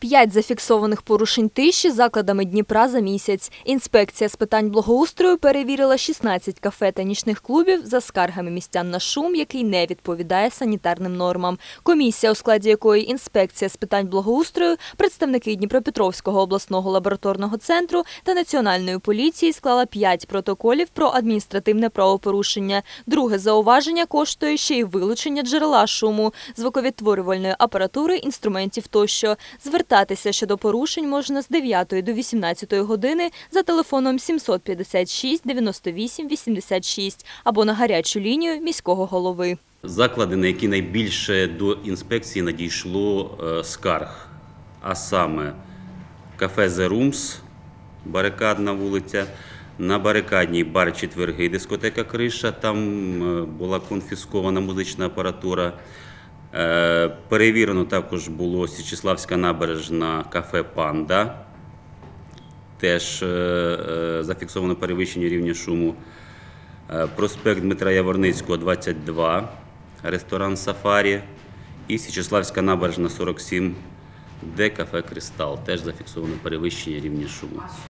5 зафіксованих порушень тиші закладами Дніпра за місяць. Інспекція з питань благоустрою перевірила 16 кафе та нічних клубів за скаргами містян на шум, який не відповідає санітарним нормам. Комісія, у складі якої інспекція з питань благоустрою, представники Дніпропетровського обласного лабораторного центру та Національної поліції склала 5 протоколів про адміністративне правопорушення. Друге зауваження коштує ще й вилучення джерела шуму, звуковідтворювальної апаратури, інструментів тощо. Звертатися щодо порушень можна з 9 до 18 години за телефоном 756 98 86 або на гарячу лінію міського голови. Заклади, на які найбільше до інспекції надійшло скарг, а саме кафе «The Rooms», Барикадна вулиця, на Барикадній бар «Четверги», дискотека «Криша», там була конфіскована музична апаратура. Перевірено також було Січеславська набережна, кафе «Панда», теж зафіксовано перевищення рівня шуму. Проспект Дмитра Яворницького, 22, ресторан «Сафарі» і Січеславська набережна, 47, де кафе «Кристал», теж зафіксовано перевищення рівня шуму.